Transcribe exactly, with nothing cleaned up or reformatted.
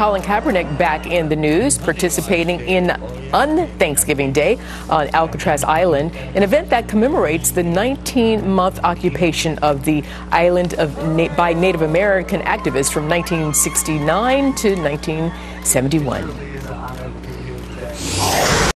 Colin Kaepernick back in the news, participating in on Thanksgiving Day on Alcatraz Island, an event that commemorates the nineteen-month occupation of the island of Na- by Native American activists from nineteen sixty-nine to nineteen seventy-one.